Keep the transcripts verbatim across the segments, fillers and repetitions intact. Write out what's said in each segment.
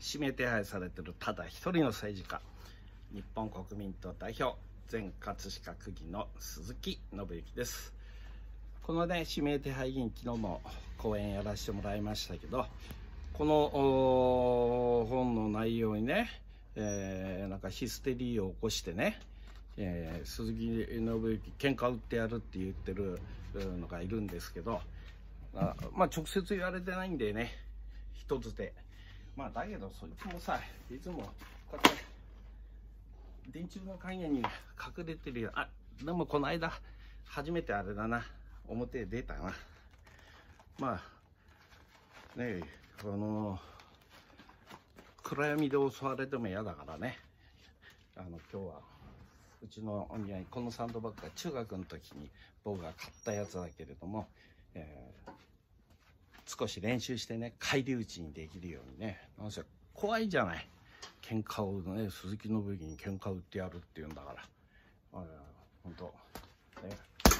指名手配されてるただ一人の政治家、日本国民党代表前葛飾区議の鈴木信之です。このね指名手配議員、昨日も講演やらせてもらいましたけど、この本の内容にね、えー、なんかヒステリーを起こしてね、えー、鈴木信之喧嘩売ってやるって言ってるのがいるんですけど、あまあ直接言われてないんでね、人づて。まあだけどそいつもさ、いつもこうやって電柱の陰に隠れてるよ。あ、でもこの間初めてあれだな、表へ出たな。まあねえ、この暗闇で襲われても嫌だからね、あの今日はうちのお庭にこのサンドバッグが中学の時に僕が買ったやつだけれども、えー、少し練習してね、返り討ちにできるようにね。なんせ怖いじゃない、喧嘩をね、鈴木信之に喧嘩売ってやるっていうんだから。あ本当ね。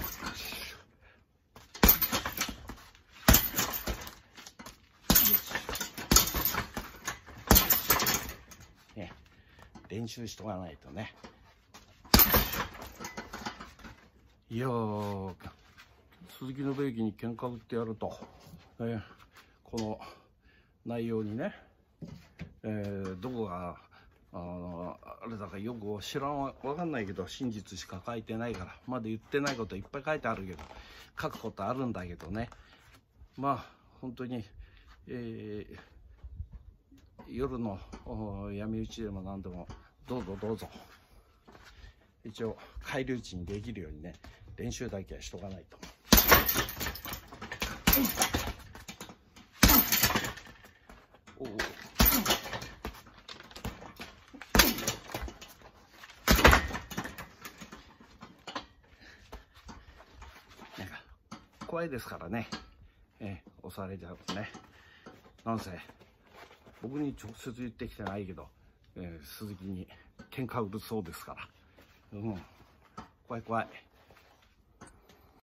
ね、練習しとかないとね。いやー、鈴木信之に喧嘩売ってやると、えー、この内容にね、えー、どこが あ, あれだかよく知らんわ分かんないけど、真実しか書いてないから、まだ言ってないこといっぱい書いてあるけど、書くことあるんだけどね。まあ本当に、えー、夜の闇討ちでも何でもどうぞどうぞ。一応返り討ちにできるようにね、練習だけはしとかないと。おお、なんか怖いですからね、えー、押されちゃうとね。なんせ僕に直接言ってきてないけど、えー、鈴木に喧嘩売るそうですから、うん、怖い怖い。